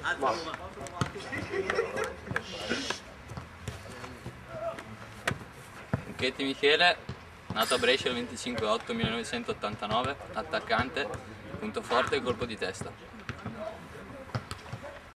Mucchetti Michele, nato a Brescia il 25/8/1989, attaccante, punto forte e colpo di testa.